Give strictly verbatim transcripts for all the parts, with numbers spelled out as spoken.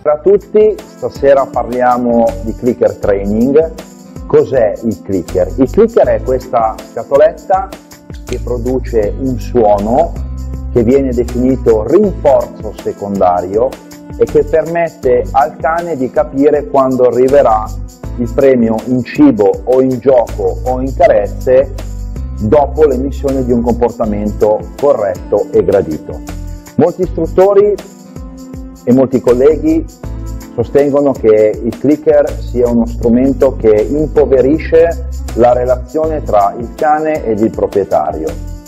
Ciao a tutti, stasera parliamo di clicker training. Cos'è il clicker? Il clicker è questa scatoletta che produce un suono che viene definito rinforzo secondario e che permette al cane di capire quando arriverà il premio in cibo o in gioco o in carezze dopo l'emissione di un comportamento corretto e gradito. Molti istruttori e molti colleghi sostengono che il clicker sia uno strumento che impoverisce la relazione tra il cane ed il proprietario.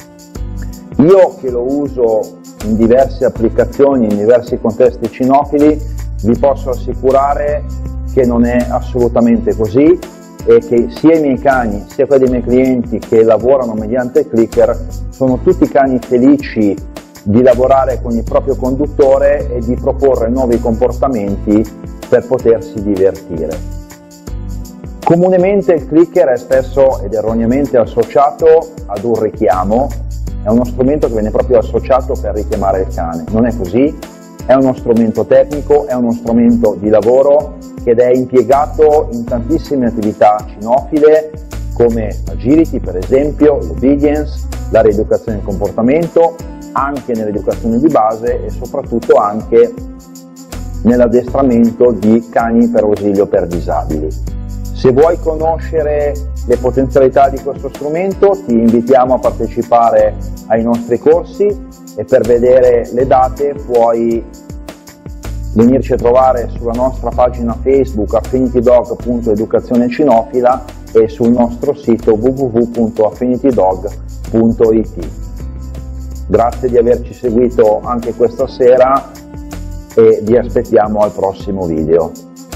Io che lo uso in diverse applicazioni, in diversi contesti cinofili, vi posso assicurare che non è assolutamente così e che sia i miei cani sia quelli dei miei clienti che lavorano mediante il clicker sono tutti cani felici di lavorare con il proprio conduttore e di proporre nuovi comportamenti per potersi divertire. Comunemente il clicker è spesso ed erroneamente associato ad un richiamo, è uno strumento che viene proprio associato per richiamare il cane. Non è così, è uno strumento tecnico, è uno strumento di lavoro ed è impiegato in tantissime attività cinofile come l'agility per esempio, l'obedience, la rieducazione del comportamento, anche nell'educazione di base e soprattutto anche nell'addestramento di cani per ausilio per disabili. Se vuoi conoscere le potenzialità di questo strumento ti invitiamo a partecipare ai nostri corsi e per vedere le date puoi venirci a trovare sulla nostra pagina Facebook affinity dog punto educazione cinofila e sul nostro sito w w w punto affinity dog punto i t. Grazie di averci seguito anche questa sera e vi aspettiamo al prossimo video.